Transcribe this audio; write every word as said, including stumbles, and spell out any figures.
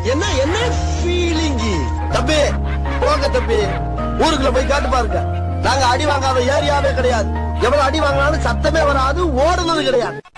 என்ன என்ன ஃபீலிங்? தம்பி போங்க தம்பி, ஊருக்குள்ள போய் காட்டு பாருங்க. நாங்க அடி வாங்காத ஏரியாவே கிடையாது. எவ்வளவு அடி வாங்கினாலும் சத்தமே வராது, ஓடுனது கிடையாது.